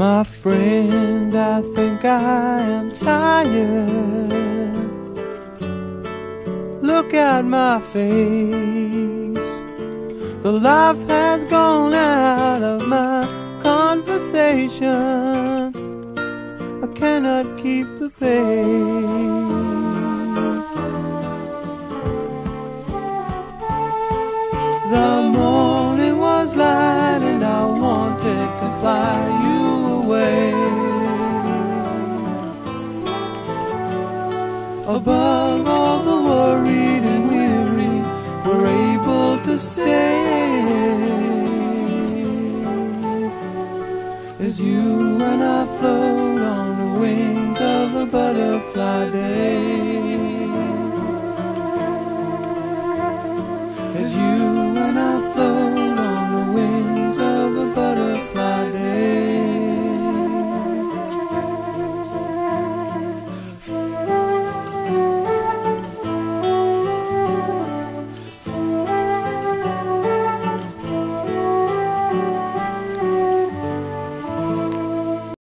My friend, I think I am tired. Look at my face. The life has gone out of my conversation. I cannot keep the pace. The morning was light and I wanted to fly you away. Above all the worried and weary, we're able to stay. As you and I float on the wings of a butterfly day.